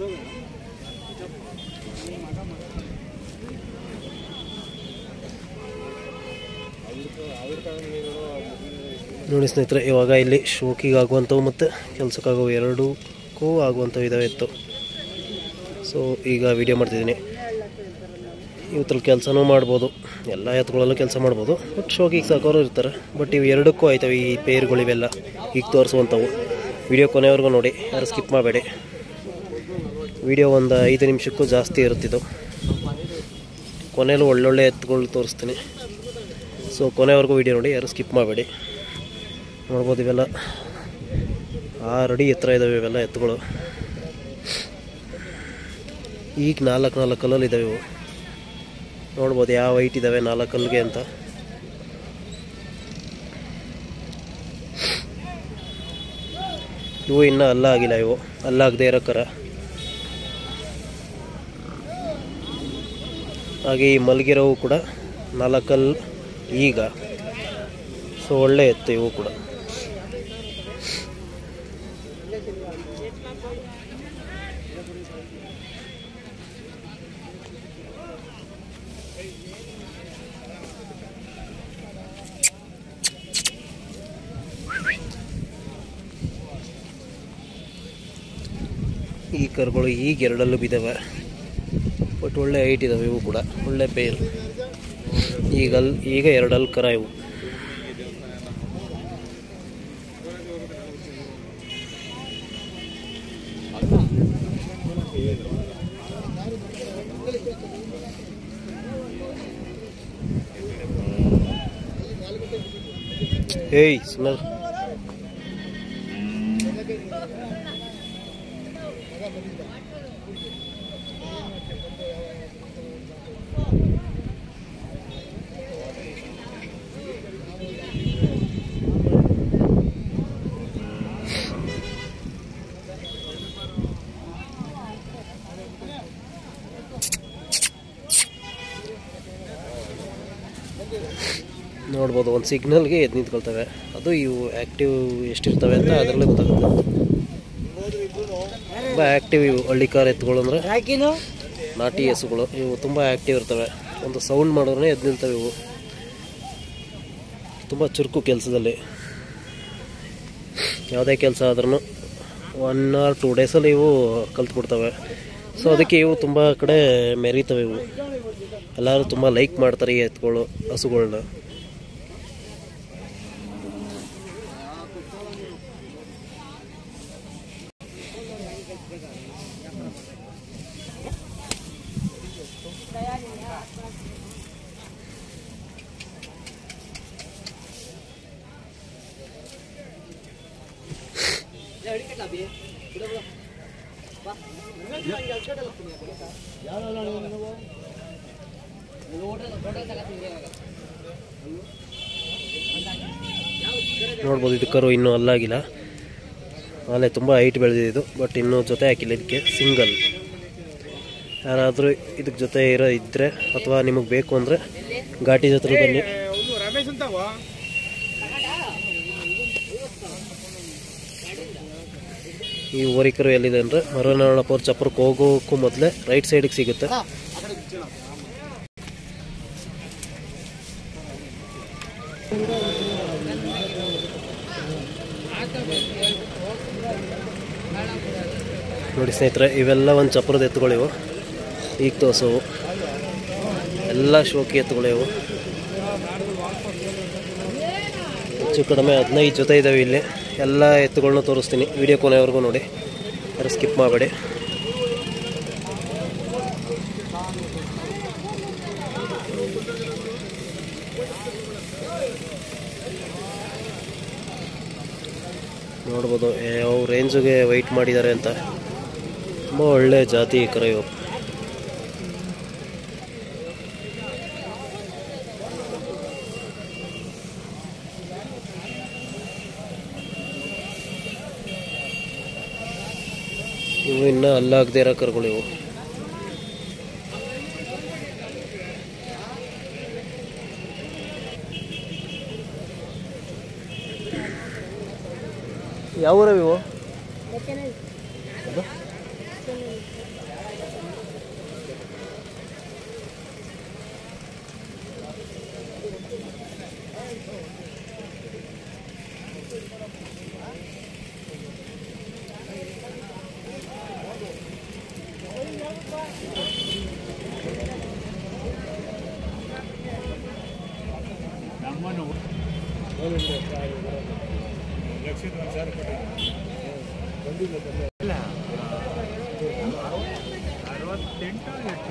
ನೋಡಿ ಸ್ನೇಹಿತರೆ, ಇವಾಗ ಇಲ್ಲಿ ಶೋಕಿಗೆ ಆಗುವಂಥವು ಮತ್ತು ಕೆಲಸಕ್ಕಾಗುವ ಎರಡಕ್ಕೂ ಆಗುವಂಥವು ಇದ್ದಾವೆ ಎತ್ತು. ಸೊ ಈಗ ವಿಡಿಯೋ ಮಾಡ್ತಿದ್ದೀನಿ. ಇವತ್ತಲ್ಲಿ ಕೆಲಸನೂ ಮಾಡ್ಬೋದು, ಎಲ್ಲ ಎತ್ತುಗಳಲ್ಲೂ ಕೆಲಸ ಮಾಡ್ಬೋದು. ಬಟ್ ಶೋಕಿಗೆ ಸಾಕೋರು ಇರ್ತಾರೆ. ಬಟ್ ಇವು ಎರಡಕ್ಕೂ ಆಯ್ತವೆ ಈ ಪೇರ್ಗಳಿವೆಲ್ಲ ಈಗ ತೋರಿಸುವಂಥವು. ವಿಡಿಯೋ ಕೊನೆವರೆಗೂ ನೋಡಿ, ಯಾರು ಸ್ಕಿಪ್ ಮಾಡಬೇಡಿ. ವಿಡಿಯೋ ಒಂದು 5 ನಿಮಿಷಕ್ಕೂ ಜಾಸ್ತಿ ಇರುತ್ತಿದ್ದು. ಕೊನೆಯಲ್ಲೂ ಒಳ್ಳೊಳ್ಳೆ ಎತ್ತುಗಳು ತೋರಿಸ್ತೀನಿ. ಸೊ ಕೊನೆವರೆಗೂ ವಿಡಿಯೋ ನೋಡಿ, ಯಾರು ಸ್ಕಿಪ್ ಮಾಡಬೇಡಿ. ನೋಡ್ಬೋದು ಇವೆಲ್ಲ 6 ಅಡಿ ಎತ್ತರ ಇದ್ದಾವೆ ಇವೆಲ್ಲ ಎತ್ತುಗಳು. ಈಗ 4 ಕಲ್ಲಲ್ಲಿ ಇದ್ದಾವೆ ಇವು. ನೋಡ್ಬೋದು ಯಾವ ಹೈಟ್ ಇದ್ದಾವೆ 4 ಕಲ್ಲಿಗೆ ಅಂತ. ಇವು ಇನ್ನೂ ಅಲ್ಲಾಗಿಲ್ಲ, ಇವು ಅಲ್ಲಾಗದೇ ಇರೋ ಕರ. ಹಾಗೆ ಈ ಮಲಗಿರೋವು ಕೂಡ 4 ಕಲ್ಲು ಈಗ. ಸೊ ಒಳ್ಳೆ ಎತ್ತು ಇವು ಕೂಡ. ಈ ಕರುಗಳು ಈಗ 2 ಬಿದ್ದಾವೆ. ಬಟ್ ಒಳ್ಳೆ ಹೈಟ್ ಇದ್ದಾವೆ ಇವು ಕೂಡ, ಒಳ್ಳೆ ಪೇರು. ಈಗ 2 ಕರ ಇವು. ಏಯ್ ಸುಮ್ಮನೆ ನೋಡ್ಬೋದು. ಒಂದು ಸಿಗ್ನಲ್ಗೆ ಎದ್ದು ನಿಂತ್ಕೊಳ್ತವೆ. ಅದು ಇವು ಆ್ಯಕ್ಟಿವ್ ಎಷ್ಟಿರ್ತವೆ ಅಂತ ಅದರಲ್ಲೇ ಗೊತ್ತಾಗುತ್ತೆ. ತುಂಬ ಆ್ಯಕ್ಟಿವ್ ಇವು ಹಳ್ಳಿಕಾರ ಎತ್ತುಗಳು ಅಂದರೆ ನಾಟಿ ಹಸುಗಳು. ಇವು ತುಂಬ ಆ್ಯಕ್ಟಿವ್ ಇರ್ತವೆ. ಒಂದು ಸೌಂಡ್ ಮಾಡಿದ್ರೆ ಎದ್ದು ನಿಲ್ತವೆ ಇವು. ತುಂಬ ಚುರುಕು ಕೆಲಸದಲ್ಲಿ. ಯಾವುದೇ ಕೆಲಸ ಆದ್ರೂ 1 or 2 ಡೇಸಲ್ಲಿ ಇವು ಕಲ್ತ್ಬಿಡ್ತವೆ. ಸೊ ಅದಕ್ಕೆ ಇವು ತುಂಬ ಕಡೆ ಮೆರೀತವೆ ಇವು. ಎಲ್ಲರೂ ತುಂಬ ಲೈಕ್ ಮಾಡ್ತಾರೆ ಈ ಎತ್ತುಗಳು, ಹಸುಗಳನ್ನ. ನೋಡ್ಬೋದು ಇದು ಕರು ಇನ್ನೂ ಅಲ್ಲಾಗಿಲ್ಲ. ಆಲೆ ತುಂಬ ಹೈಟ್ ಬೆಳೆದಿದ್ದು. ಬಟ್ ಇನ್ನೂ ಜೊತೆ ಹಾಕಿಲ್ಲ ಇದಕ್ಕೆ. ಸಿಂಗಲ್. ಯಾರಾದರೂ ಇದಕ್ಕೆ ಜೊತೆ ಇದ್ದರೆ ಅಥವಾ ನಿಮಗೆ ಬೇಕು ಅಂದರೆ ಘಾಟಿ ಜೊತೆ ಬನ್ನಿ. ಈ ಓರಿಕರು ಎಲ್ಲಿದೆ ಅಂದರೆ ಮರನಾಳಪುರ ಚಪ್ಪರಕ್ಕೆ ಹೋಗೋಕ್ಕೂ ಮೊದಲೇ ರೈಟ್ ಸೈಡಿಗೆ ಸಿಗುತ್ತೆ. ನೋಡಿ ಸ್ನೇಹಿತರೆ, ಇವೆಲ್ಲ ಒಂದು ಚಪ್ಪರದ ಎತ್ತುಗಳಿವು. ಈಗ ತೋರ್ಸವು ಎಲ್ಲ ಶೋಕಿ ಎತ್ತುಗಳಿವು. ಹೆಚ್ಚು ಕಡಿಮೆ 15 ಜೊತೆ ಇದ್ದಾವೆ ಇಲ್ಲಿ. ಎಲ್ಲ ಎತ್ತುಗಳನ್ನ ತೋರಿಸ್ತೀನಿ. ವಿಡಿಯೋ ಕೊನೆವರೆಗೂ ನೋಡಿ, ಯಾರು ಸ್ಕಿಪ್ ಮಾಡಬೇಡಿ. ನೋಡ್ಬೋದು ಯಾವ ರೇಂಜಿಗೆ ವೆಯ್ಟ್ ಮಾಡಿದ್ದಾರೆ ಅಂತ. ತುಂಬ ಒಳ್ಳೆ ಜಾತಿ ಕರ ಇವು. ಇವು ಇನ್ನೂ ಅಲ್ಲಾಗದೇ ಇರೋ ಕರುಗಳು ಇವು. ಯಾವ ಊರವು ಇವು? 68